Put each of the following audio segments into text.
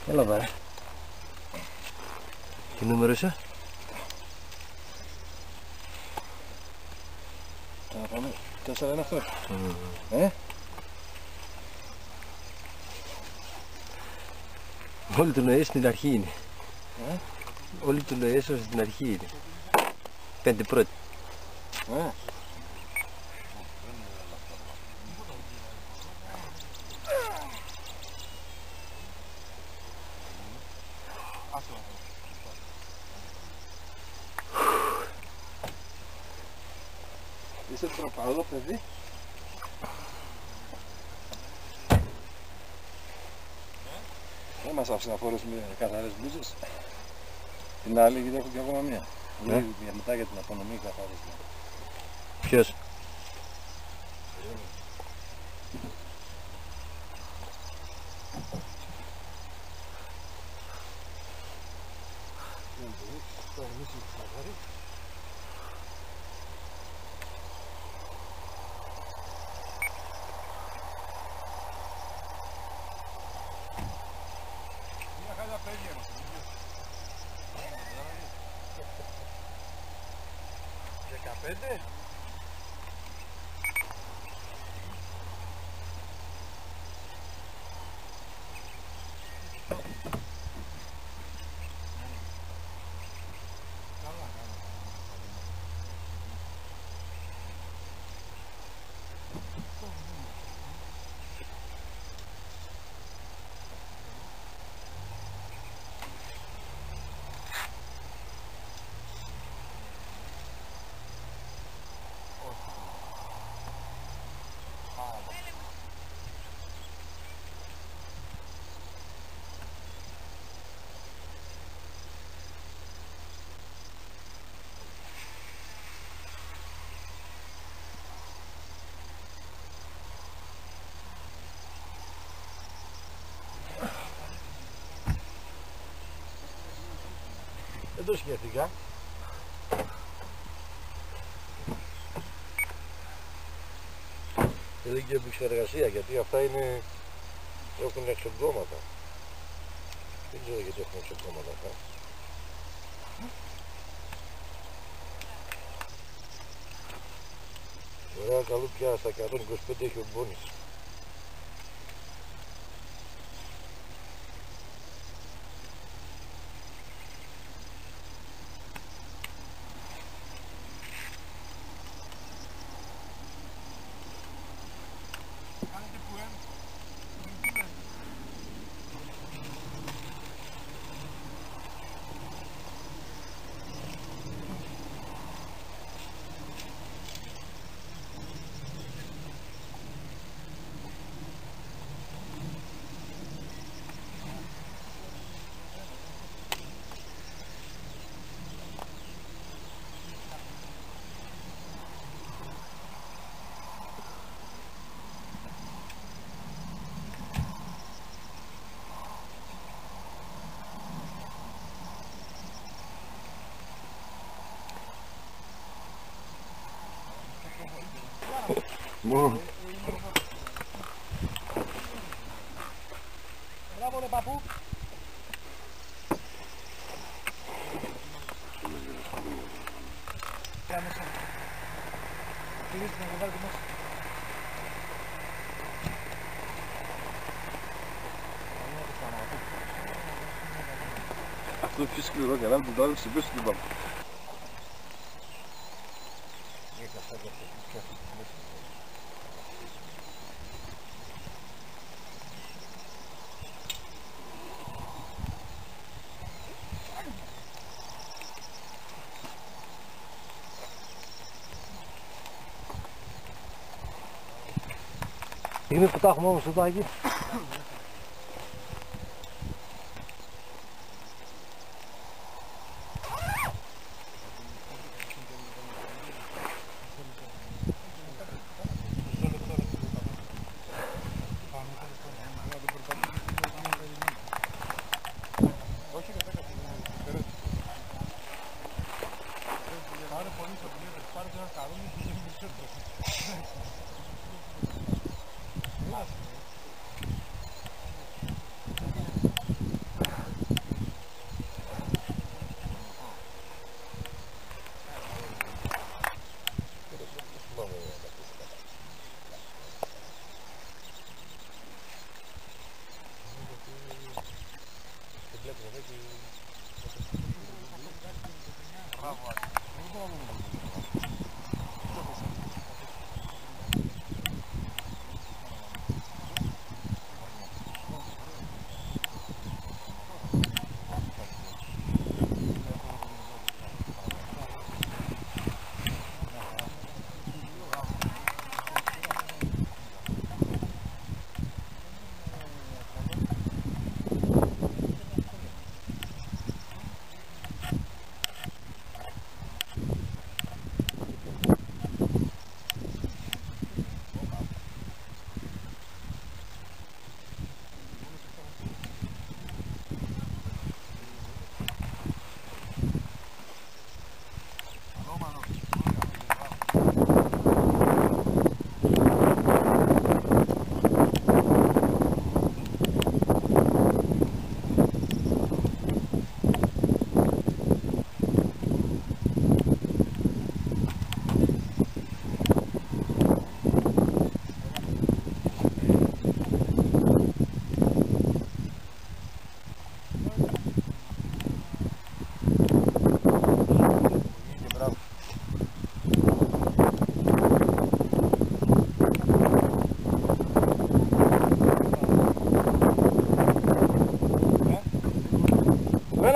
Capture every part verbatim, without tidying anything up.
Έλα πάρε. Τι νούμερο είσαι? Θα πάμε. Τέσσερα είναι αυτό. Mm. Ε? Όλοι του νοές στην αρχή είναι. Ε? Όλοι του νοές στην αρχή είναι. Πέντε πρώτοι. Ε? Είσαι τροπαδό παιδί. Δεν μας άφησε να φορέσουμε καθαρές μπλούζες. Την άλλη γιατί έχω και ακόμα μία. Ναι. Για μετά για την απονομή καθαρές. Ποιος? δεκαπέντε. Δεν το σκέφτηκα. Είναι και επεξεργασία γιατί αυτά είναι... έχουν εξογκώματα. Δεν ξέρω γιατί έχουν εξογκώματα αυτά. Ωραία καλούπια στα εκατόν είκοσι πέντε έχει ο Μπόνης. Μπράβο ρε παππού. Κάνε μέσα. Κλείστε να το βάλετε μέσα. Αυτό πιο σκληρό και να το άλλο σε πίσω του παππού. Είναι που τα έχουμε όμως εδώ εκεί.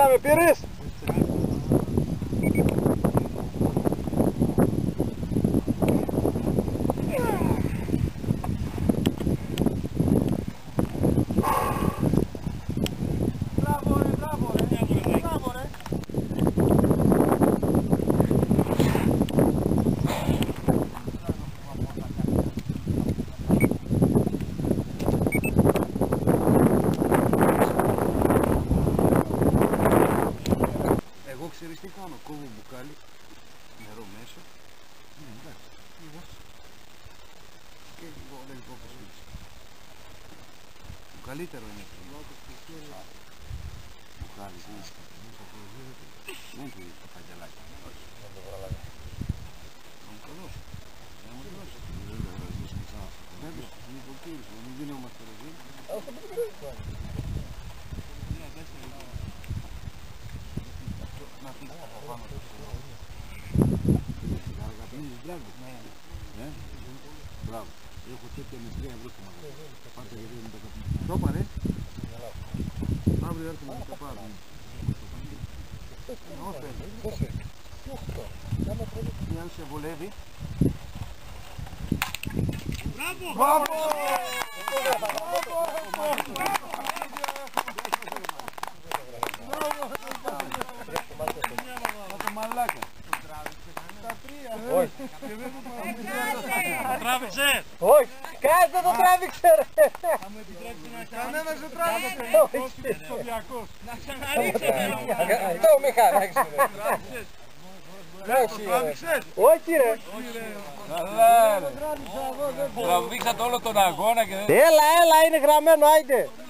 Έλα, με πήρες! Μπράβο ρε, μπράβο ρε, μπράβο ρε. Εγώ ξέρεις τι κάνω, κόβω μπουκάλι, νερό μέσα. Ναι, εντάξει, είδες. Και λίγο λεπτό ποσφίτσι. Το καλύτερο είναι αυτό. Μπουκάλι, τι είσαι. Δεν του είσαι το φαγγελάκι. Όχι, δεν το βραλάκι. Να μου το δώσω. Να μου το δώσω. Δεν το βραλάκι, ξανά. Βέβαια, είναι το κύριος, μην γινόμαστε ρε δύο. Όχι, δεν το βραλάκι. Ναι, δεν σε λίγο. Να φύγει από πάνω του. Να αγαπήσεις μπράβο. Ναι. Μπράβο. Έχω τέτοια με τρία ευρώ στο μαγαζί. Πάτε γιατί δεν τα καπνίζουν. Το πάρε. Αύριο έρθουμε να τα πάρουμε. Όχι. Τι αν σε βολεύει. Μπράβο! Μπράβο! Το μαλάκα. Τα τρία. Όχι. Το τράβηξε. Όχι. Κάτι δεν το τράβηξε ρε. Θα μου επιτρέψει να κανένας δεν τράβηξε. Να ξαναρίξε. Το μη χαράξε ρε. Το τράβηξες. Όχι ρε. Καλά ρε. Τραβήξατε όλο τον αγώνα και δεν... Έλα, έλα, είναι γραμμένο, άιντε.